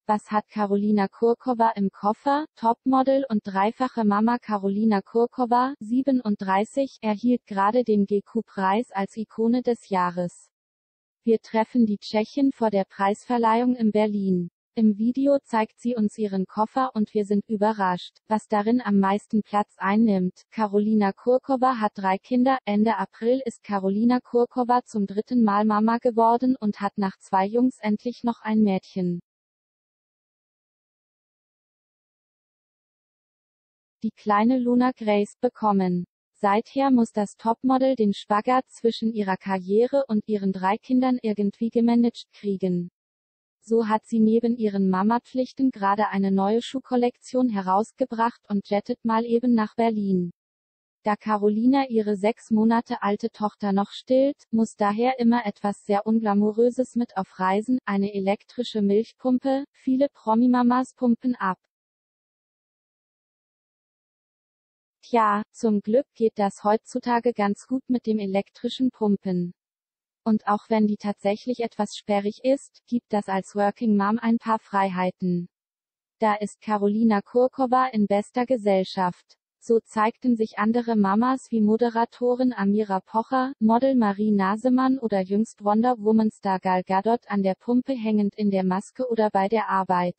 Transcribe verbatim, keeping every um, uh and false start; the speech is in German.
Was hat Karolina Kurkova im Koffer? Topmodel und dreifache Mama Karolina Kurkova, siebenunddreißig, erhielt gerade den G Q-Preis als Ikone des Jahres. Wir treffen die Tschechin vor der Preisverleihung in Berlin. Im Video zeigt sie uns ihren Koffer und wir sind überrascht, was darin am meisten Platz einnimmt. Karolina Kurkova hat drei Kinder. Ende April ist Karolina Kurkova zum dritten Mal Mama geworden und hat nach zwei Jungs endlich noch ein Mädchen. Die kleine Luna Grace bekommen. Seither muss das Topmodel den Spagat zwischen ihrer Karriere und ihren drei Kindern irgendwie gemanagt kriegen. So hat sie neben ihren Mama-Pflichten gerade eine neue Schuhkollektion herausgebracht und jettet mal eben nach Berlin. Da Karolina ihre sechs Monate alte Tochter noch stillt, muss daher immer etwas sehr Unglamouröses mit auf Reisen, eine elektrische Milchpumpe. Viele Promi-Mamas pumpen ab. Tja, zum Glück geht das heutzutage ganz gut mit dem elektrischen Pumpen. Und auch wenn die tatsächlich etwas sperrig ist, gibt das als Working Mom ein paar Freiheiten. Da ist Karolina Kurkova in bester Gesellschaft. So zeigten sich andere Mamas wie Moderatorin Amira Pocher, Model Marie Nasemann oder jüngst Wonder Woman Star Gal Gadot an der Pumpe hängend in der Maske oder bei der Arbeit.